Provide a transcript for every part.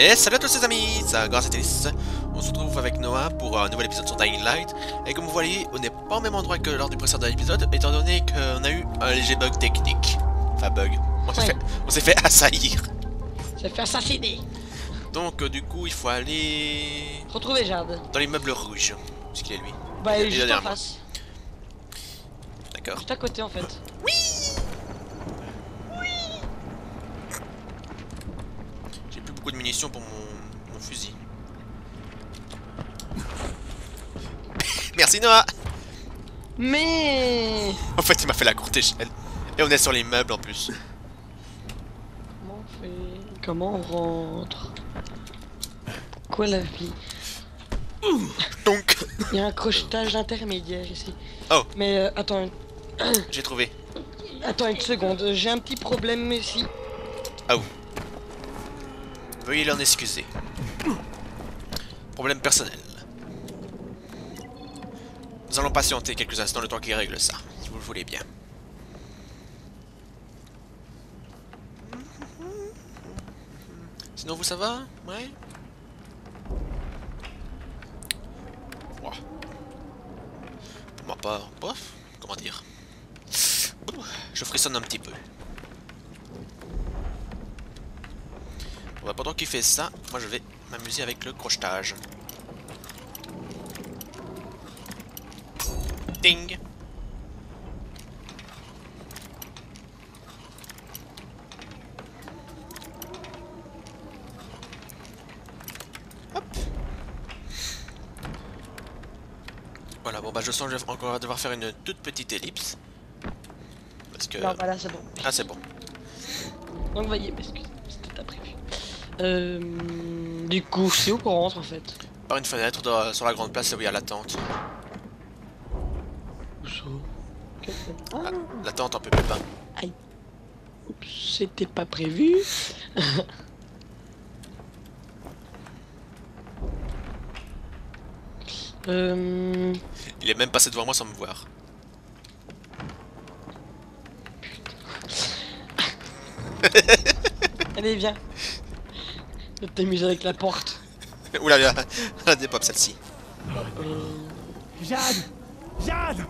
Et salut à tous les amis, c'est Grâce à Tennis. On se retrouve avec Noah pour un nouvel épisode sur Dying Light. Et comme vous voyez, on n'est pas au même endroit que lors du précédent épisode, étant donné qu'on a eu un léger bug technique. Enfin bug, on s'est fait assaillir. Ça fait assassiner. Donc du coup, il faut aller... Retrouver Jade. dans l'immeuble rouge. Est-ce qu'il est lui? Bah il est Il est juste en derrière moi. face. D'accord. Juste à côté en fait. J'ai plus beaucoup de munitions pour mon fusil. Merci Noah. Mais... En fait, il m'a fait la courte échelle. Et on est sur l'immeuble en plus. Comment on fait? Comment on rentre? Quoi la vie? Donc... Il y a un crochetage intermédiaire ici. Oh. Mais attends, j'ai trouvé. attends une seconde, j'ai un petit problème ici. Oh. Veuillez l'en excuser. Problème personnel. Nous allons patienter quelques instants le temps qu'il règle ça, si vous le voulez bien. Sinon vous ça va? Ouais. Ouah. Pour ma part, bof, comment dire. Je frissonne un petit peu. Bon, bah, pendant qu'il fait ça, moi je vais m'amuser avec le crochetage. Ding! Hop! Voilà, bon bah je sens que je vais encore devoir faire une toute petite ellipse. Parce que... Non voilà c'est bon. Ah c'est bon. Donc voyez, excusez, c'était pas prévu. Du coup, c'est où qu'on rentre en fait? Par une fenêtre sur la grande place où il y a la tente. Où ça? Quelle fenêtre? Ah, la tente en peu plus bas. Aïe. Oups, c'était pas prévu. Il est même passé devant moi sans me voir. Allez, viens. Je vais t'amuser avec la porte. Oula, la dépop celle-ci. Jade! Jade!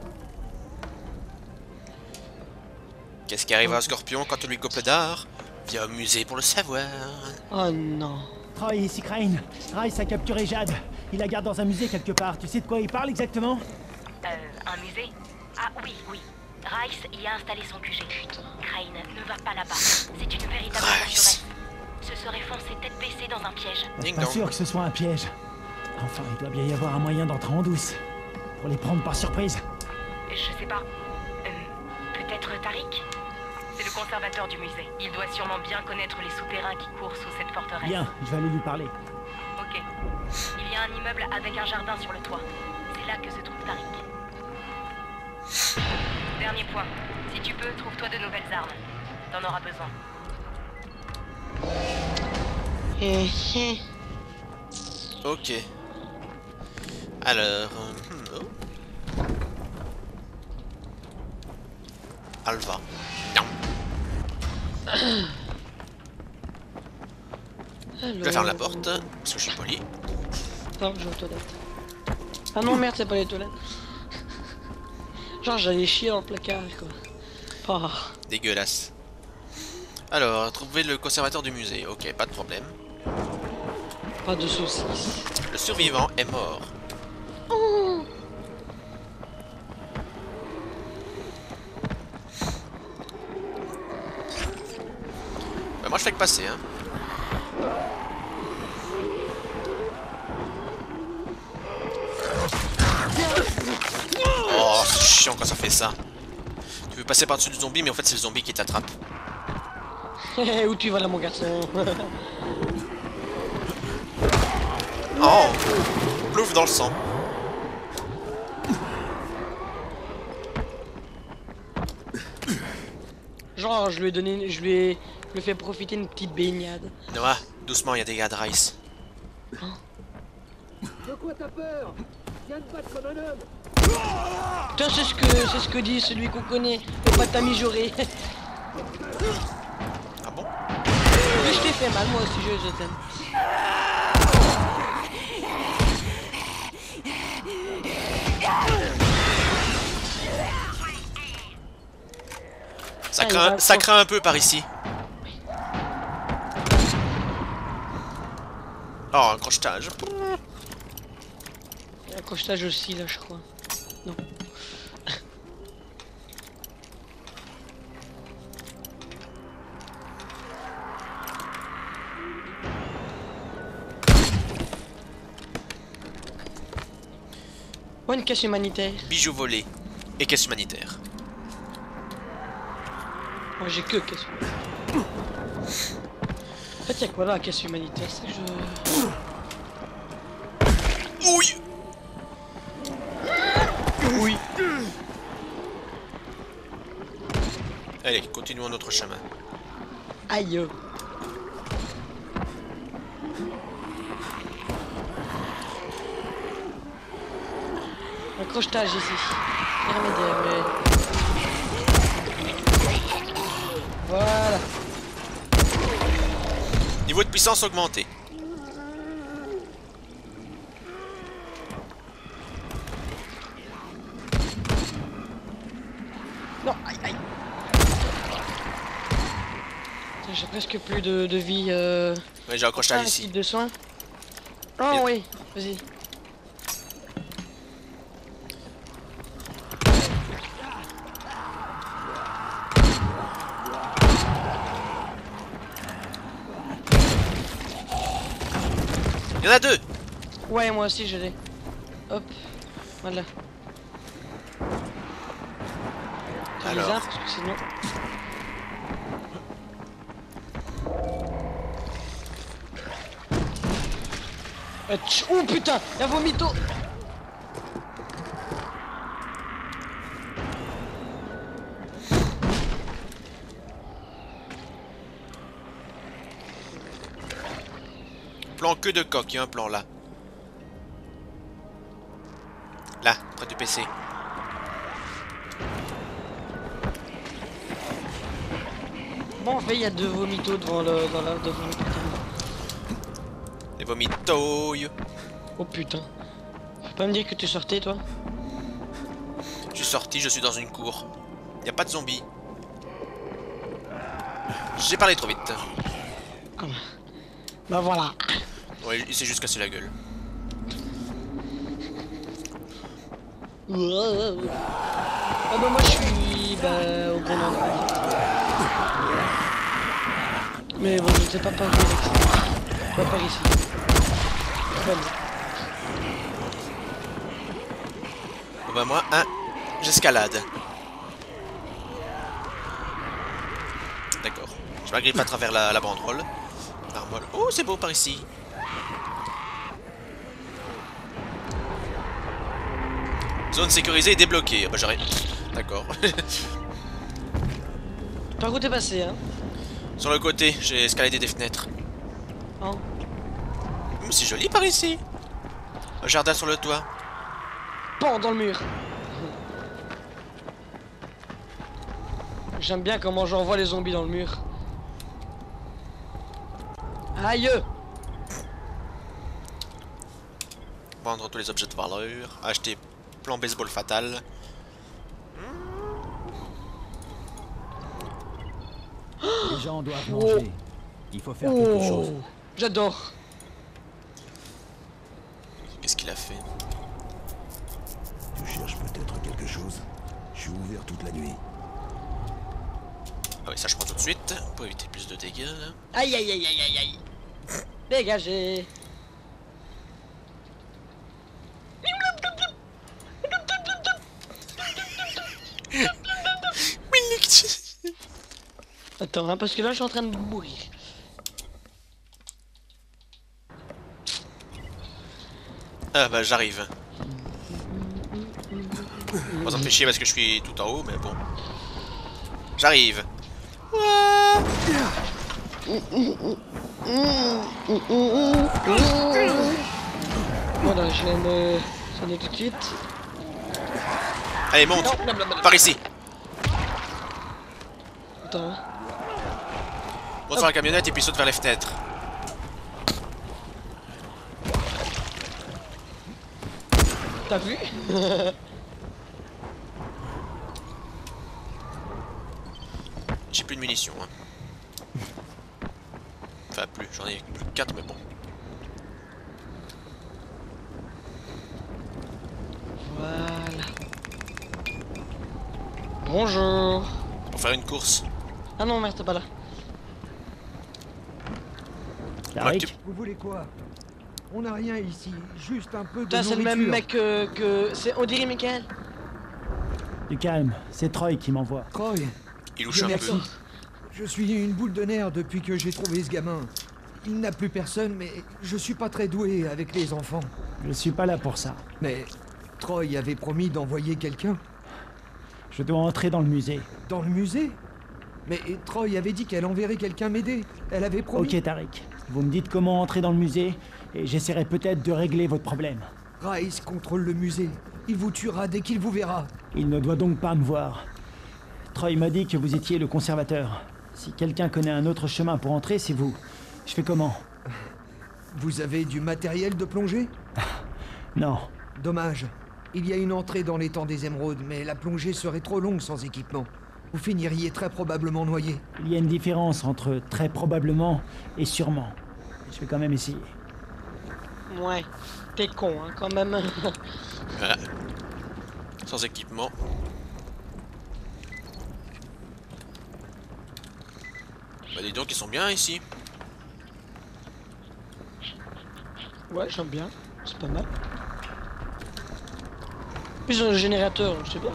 Qu'est-ce qui arrive à un scorpion quand on lui coupe d'art? Viens au musée pour le savoir. Oh non. Troy, ici Crane. Rice a capturé Jade. Il la garde dans un musée quelque part. Tu sais de quoi il parle exactement? Un musée? Ah oui, oui. Rice y a installé son QG. Crane ne va pas là-bas. C'est une véritable Rice. forteresse. Ce serait foncer tête baissée dans un piège. Ding Pas dong. sûr que ce soit un piège. Enfin, il doit bien y avoir un moyen d'entrer en douce. Pour les prendre par surprise. Je sais pas. Peut-être Tariq? C'est le conservateur du musée. Il doit sûrement bien connaître les souterrains qui courent sous cette forteresse. Bien, je vais aller lui parler. Ok. Il y a un immeuble avec un jardin sur le toit. C'est là que se trouve Tariq. Dernier point. Si tu peux, trouve-toi de nouvelles armes. T'en auras besoin. Ok. Alors... oh. Alva. Non. Je ferme la porte, parce que je suis poli. Non, je vais aux toilettes. Ah non, merde, c'est pas les toilettes. Genre, j'allais chier dans le placard, quoi. Oh. Dégueulasse. Alors, trouver le conservateur du musée. Ok, pas de problème. Pas de saucisses. Le survivant est mort. Oh. Bah, moi je fais que passer, hein. Oh, c'est chiant quand ça fait ça. Tu veux passer par-dessus le zombie, mais en fait c'est le zombie qui t'attrape. Où tu vas là, mon garçon? Oh, plouf dans le sang. Genre, je lui ai donné, je lui ai fait profiter une petite baignade. Noah, doucement, il y a des gars de Rice. De quoi t'as peur? Viens te battre comme un homme. Putain, c'est ce que dit celui qu'on connaît, le pata mijauré. Ah bon? Mais je t'ai fait mal, moi aussi, je t'aime. Ça craint un peu par ici. Oh, un crochetage. Il y a un crochetage aussi là, je crois. Non. Oh, une caisse humanitaire. Bijoux volés. Et caisse humanitaire. Moi j'ai que caisse humanitaire. En fait, y'a quoi là, la caisse humanitaire? C'est que je. Ouille. Oui. Allez, continuons notre chemin. Aïe. Un crochetage ici. Intermédiaire, mais. Voilà. Niveau de puissance augmenté. Non, aïe aïe. J'ai presque plus de vie. Ouais, j'ai un crochetage ici. ici. De soins. Oh Bien. oui, vas-y. Il y en a deux. Ouais, moi aussi je l'ai. Hop, voilà. C'est Alors. bizarre parce que sinon. Oh putain, la vomito. Plan que de coq, il y a un plan là. Là, près du PC. Bon, en fait, il y a deux vomitos devant le. Dans la. Devant le putain. Les vomitouilles. Oh putain. Faut pas me dire que tu sortais toi? Je suis sorti, je suis dans une cour. Il n'y a pas de zombies. J'ai parlé trop vite. Comme. Bah voilà. Ouais, il s'est juste cassé la gueule. Ah bah moi je suis au bon endroit. Mais bon, je sais pas par où. Pas par ici. Pas bon. Bon bah moi, j'escalade. D'accord. Je m'agrippe à travers la banderole. L'armole. Oh, c'est beau par ici. Zone sécurisée et débloquée. Ah bah j'arrête. D'accord. Par où t'es passé, hein? Sur le côté, j'ai escaladé des fenêtres. Oh. C'est joli par ici. Un jardin sur le toit. Pan dans le mur. J'aime bien comment j'envoie les zombies dans le mur. Aïe! Vendre tous les objets de valeur. Acheter plan baseball fatal. Les gens doivent manger. Il faut faire quelque chose. J'adore. Qu'est-ce qu'il a fait? Tu cherches peut-être quelque chose? Je suis ouvert toute la nuit. Ah oui, ça je prends tout de suite. Pour éviter plus de dégâts là. Aïe aïe aïe aïe aïe aïe. Dégagez. Attends, hein, parce que là je suis en train de mourir. Ah bah j'arrive. Bon, ça me fait chier parce que je suis tout en haut, mais bon. J'arrive. Voilà, je vais me sonner tout de suite. Allez, monte. Par ici. Attends. Monte sur la camionnette et puis saute vers les fenêtres. T'as vu? J'ai plus de munitions. Hein. Enfin, plus. J'en ai plus que 4, mais bon. Voilà. Bonjour. Pour faire une course. Ah non, merde, t'es pas là. Tariq, Vous voulez quoi? On n'a rien ici, juste un peu de Putain, c'est le même mec que... C'est... On dirait Michael. du calme, c'est Troy qui m'envoie. Troy, Il louche un merci. peu. Je suis une boule de nerfs depuis que j'ai trouvé ce gamin. Il n'a plus personne, mais je suis pas très doué avec les enfants. Je suis pas là pour ça. Mais Troy avait promis d'envoyer quelqu'un Je dois entrer dans le musée. dans le musée. Mais Troy avait dit qu'elle enverrait quelqu'un m'aider. Elle avait promis. Ok Tariq, vous me dites comment entrer dans le musée et j'essaierai peut-être de régler votre problème. Rice contrôle le musée. Il vous tuera dès qu'il vous verra. Il ne doit donc pas me voir. Troy m'a dit que vous étiez le conservateur. Si quelqu'un connaît un autre chemin pour entrer, c'est vous. Je fais comment? Vous avez du matériel de plongée? Non. Dommage. Il y a une entrée dans l'étang des émeraudes, mais la plongée serait trop longue sans équipement. Vous finiriez très probablement noyé. Il y a une différence entre très probablement et sûrement. Je vais quand même essayer. Ouais. T'es con, hein, quand même. Voilà. Sans équipement. Bah dis donc, ils sont bien ici. Ouais, j'aime bien. C'est pas mal. Plus un générateur, donc c'est bien.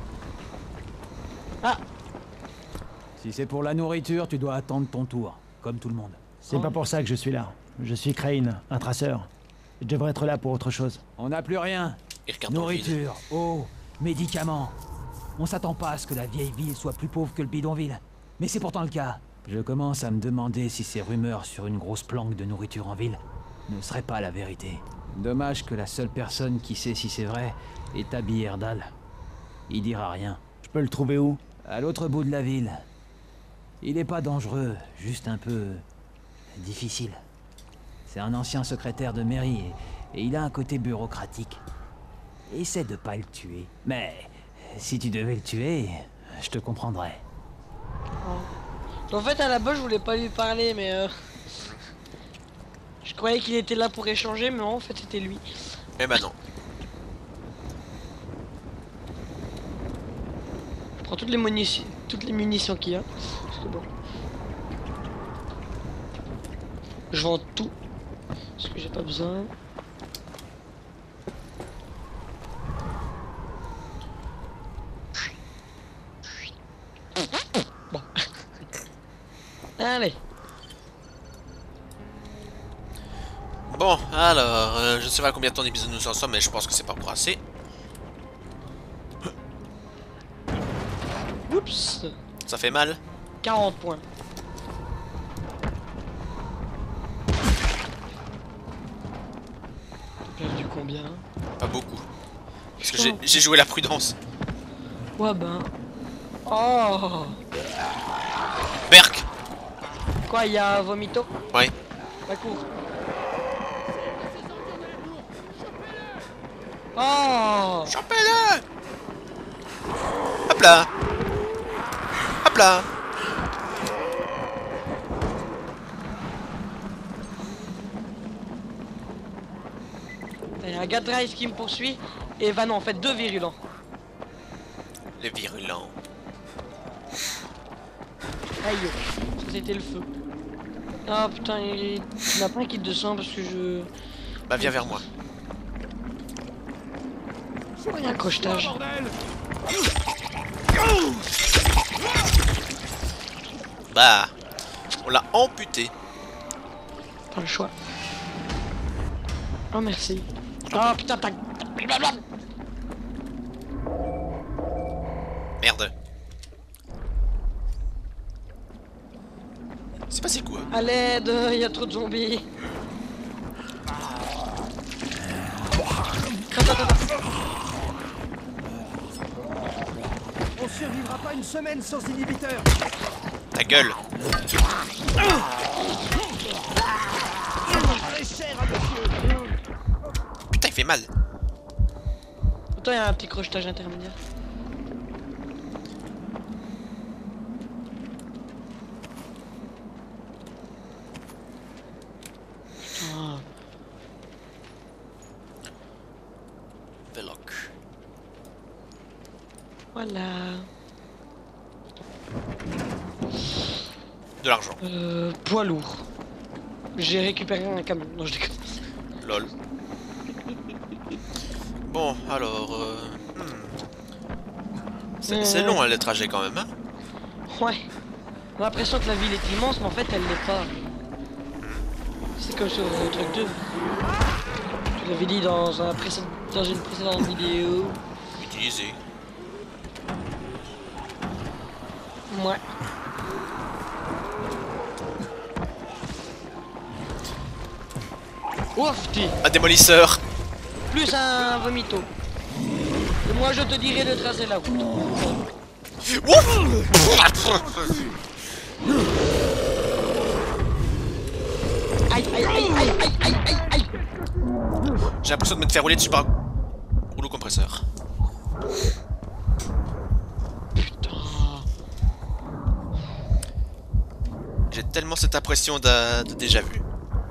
Ah! Si c'est pour la nourriture, tu dois attendre ton tour, comme tout le monde. C'est pas pour ça que je suis là. Je suis Crane, un traceur. Je devrais être là pour autre chose. On n'a plus rien. Ils regardent dans le vide. Nourriture, eau, médicaments. On s'attend pas à ce que la vieille ville soit plus pauvre que le bidonville. Mais c'est pourtant le cas. Je commence à me demander si ces rumeurs sur une grosse planque de nourriture en ville ne seraient pas la vérité. Dommage que la seule personne qui sait si c'est vrai est Abby Erdal. Il dira rien. Je peux le trouver où? À l'autre bout de la ville. Il est pas dangereux, juste un peu... difficile. C'est un ancien secrétaire de mairie et il a un côté bureaucratique. Essaie de pas le tuer. Mais si tu devais le tuer, je te comprendrais. En fait, à la base, je voulais pas lui parler, mais je croyais qu'il était là pour échanger, mais non, en fait, c'était lui. Eh ben non. Je prends toutes les munitions qu'il y a. C'est bon. Je vends tout. Parce que j'ai pas besoin. Bon. Allez. Bon, alors, je ne sais pas combien de temps d'épisode nous en sommes, mais je pense que c'est pas pour assez. Oups. Ça fait mal. 40 points. T'as perdu combien? Pas beaucoup. Parce que j'ai joué la prudence. Ouais ben. Oh. Berk. Quoi, il y a Vomito? Ouais. Bah cours. Oh. Chopez-le. Hop là. Hop là. Il y a un gars de Rice qui me poursuit. Et Van en fait 2 virulents. Les virulents. Aïe. Ça c'était le feu. Ah putain, il n'y en a pas un qui descend parce que je... Bah viens vers moi. Il y a un crochetage. Bah. On l'a amputé. Pas le choix. Oh merci. Oh putain, t'as... Merde. C'est passé quoi? À l'aide, il y a trop de zombies. On survivra pas une semaine sans inhibiteur. Ta gueule. Très cher à monsieur. Putain, il fait mal. il y a un petit crochetage intermédiaire. Putain. Veloc. Voilà. De l'argent. Poids lourd. J'ai récupéré un camion. Non, je déconne. Lol. Bon, alors... C'est long hein, le trajet quand même, hein. Ouais. On a l'impression que la ville est immense, mais en fait, elle l'est pas. C'est comme sur le truc 2. Je l'avais dit dans une précédente vidéo. Utilisé. Ouais. Ouf, t'es. Un démolisseur. Plus un vomito. Et moi, je te dirai de tracer la route. Ouf. Aïe, aïe, aïe, aïe, aïe, aïe, aïe, aïe. J'ai l'impression de me faire rouler dessus par un rouleau compresseur. Putain. J'ai tellement cette impression de déjà vu.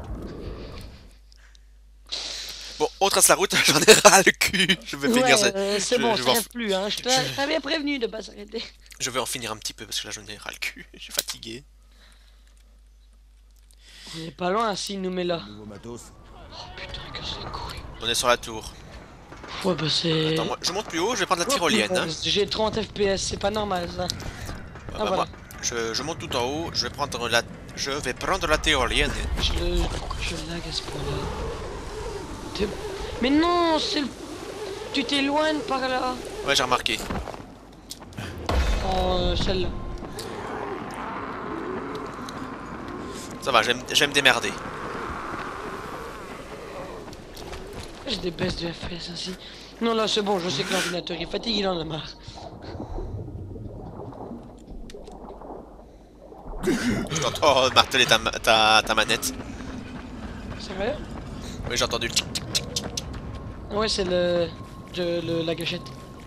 Bon, on trace la route, j'en ai ras le cul. Je vais finir ça. C'est bon, je ça reste plus, hein. Je t'avais prévenu de pas s'arrêter. Je vais en finir un petit peu parce que là j'en ai ras le cul. Je suis fatigué. On est pas loin s'il nous met là. Nouveau matos. Oh putain, que c'est cool. On est sur la tour. Ouais, bah c'est. Attends, moi, je monte plus haut, je vais prendre la tyrolienne. Hein. J'ai 30 FPS, c'est pas normal ça. Bah, voilà. moi, je monte tout en haut, je vais prendre la tyrolienne. Pourquoi je lag à ce point-là? Mais non, c'est le. Tu t'éloignes par là. Ouais, j'ai remarqué. Oh, celle-là. Ça va, je vais me démerder. J'ai des baisses de FPS ainsi. Non, là c'est bon, je sais que l'ordinateur est fatigué, il en a marre. Je t'entends marteler ta manette. Sérieux? Oui, j'ai entendu le tic. Ouais, c'est la gâchette.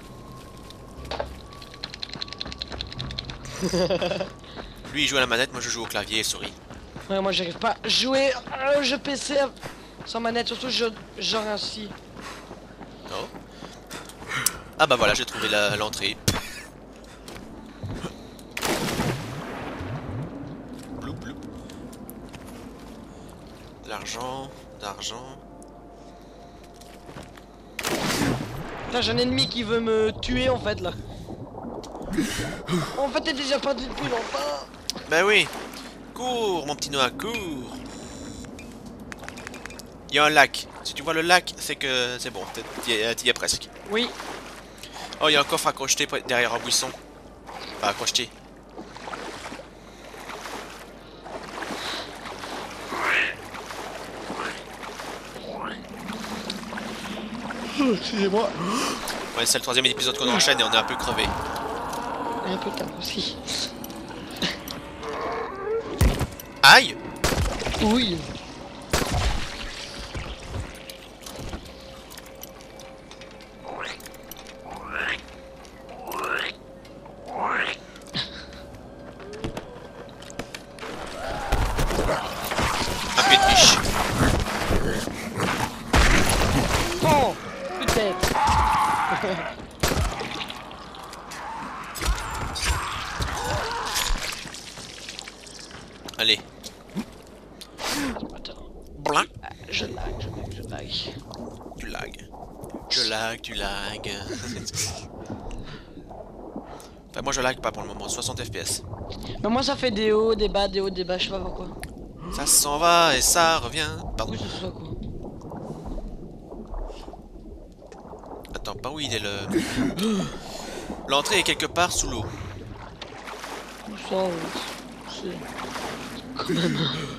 Lui il joue à la manette, moi je joue au clavier et souris. Ouais, moi j'arrive pas à jouer à jeu PC sans manette, surtout genre ainsi. Non. Ah bah voilà, j'ai trouvé l'entrée. Bloup bloup. De l'argent, d'argent. Là j'ai un ennemi qui veut me tuer en fait là. En fait t'es déjà perdu depuis longtemps. Bah oui. Cours mon petit Noah, cours. Il y a un lac. Si tu vois le lac, c'est que c'est bon, t'y es presque. Oui. Oh, il y a un coffre à crocheter derrière un buisson. Enfin, à crocheter. Excusez-moi. Ouais, c'est le 3e épisode qu'on enchaîne et on est un peu crevé. Un peu tard aussi. Aïe! Oui. Un pied de biche. Oh, peut-être. Allez. Attends. Blanc. Je lag. Tu lag. Tu lag. Enfin, moi je lag pas pour le moment, 60 FPS. Mais moi ça fait des hauts, des bas, des hauts, des bas, je sais pas pourquoi. Ça s'en va et ça revient. Pardon. Oui, c'est ça quoi. Attends, par où il est le... L'entrée est quelque part sous l'eau. Ça, c'est... Quand même...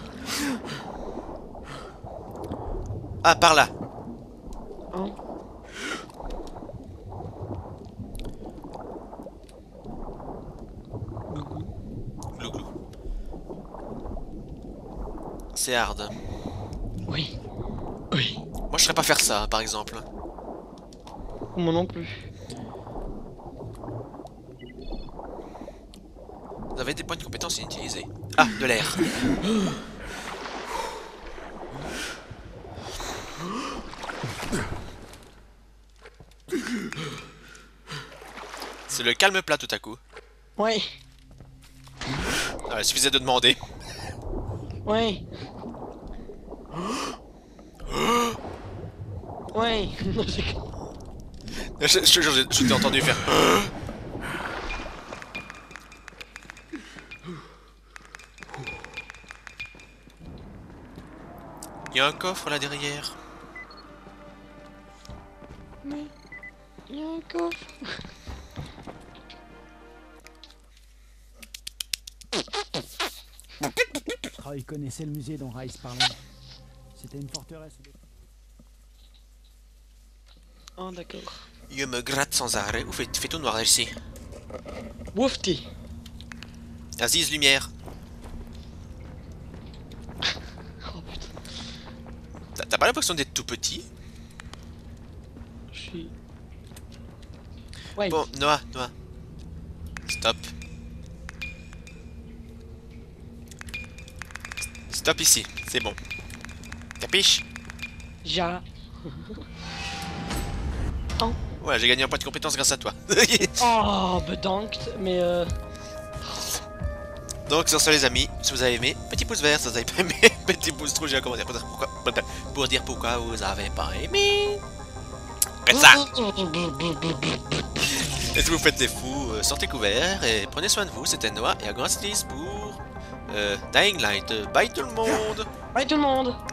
Ah, par là. Hein? Glou glou. C'est hard. Oui. Oui. Moi je serais pas faire ça, par exemple. Moi non plus. Vous avez des points de compétence inutilisés. Ah, de l'air. C'est le calme plat tout à coup. Ouais. Ah, il suffisait de demander. Ouais. Ouais. Je te jure, je t'ai entendu faire. Il y a un coffre là derrière. Mais il y a un coffre. Troy connaissait le musée dont Rice parlait. C'était une forteresse. Oh d'accord. Il me gratte sans arrêt. Ou fait tout noir ici. Woufti. Aziz, lumière. Oh putain. T'as pas l'impression d'être tout petit? Je suis... Ouais. Bon, Noah. Stop. Stop ici, c'est bon. Capiche? Ja. Oh. Ouais, j'ai gagné un point de compétence grâce à toi. Oh, bedankt. Mais Donc sur ce les amis, si vous avez aimé, petit pouce vert, si vous avez pas aimé, petit pouce rouge et un commentaire pour dire pourquoi vous avez pas aimé. Faites ça. Et si vous faites des fous, sortez couverts et prenez soin de vous. C'était Noah et un grand pour Dying Light. Bye tout le monde. bye tout le monde.